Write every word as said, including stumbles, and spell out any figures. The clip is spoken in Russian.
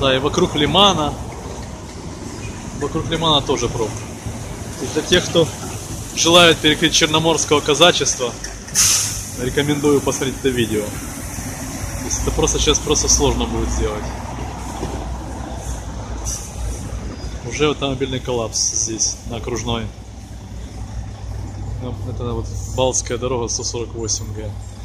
Да, и вокруг лимана. Вокруг лимана тоже пробка. И для тех, кто желает перекрыть черноморского казачества, рекомендую посмотреть это видео. То есть это просто сейчас просто сложно будет сделать. Уже автомобильный коллапс здесь, на окружной. Это вот Балтская дорога сто сорок восемь Г.